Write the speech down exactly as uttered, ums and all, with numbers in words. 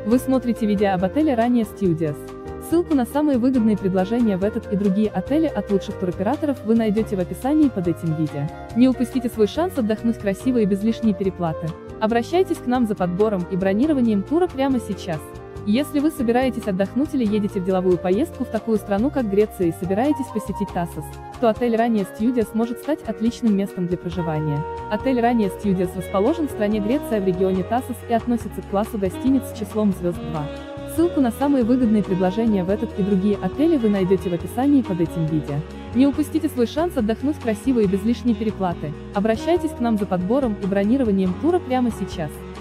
Вы смотрите видео об отеле Rania Studios. Ссылку на самые выгодные предложения в этот и другие отели от лучших туроператоров вы найдете в описании под этим видео. Не упустите свой шанс отдохнуть красиво и без лишней переплаты. Обращайтесь к нам за подбором и бронированием тура прямо сейчас. Если вы собираетесь отдохнуть или едете в деловую поездку в такую страну, как Греция, и собираетесь посетить Тассос, то отель Rania Studios может стать отличным местом для проживания. Отель Rania Studios расположен в стране Греция в регионе Тассос и относится к классу гостиниц с числом звезд два. Ссылку на самые выгодные предложения в этот и другие отели вы найдете в описании под этим видео. Не упустите свой шанс отдохнуть красиво и без лишней переплаты. Обращайтесь к нам за подбором и бронированием тура прямо сейчас.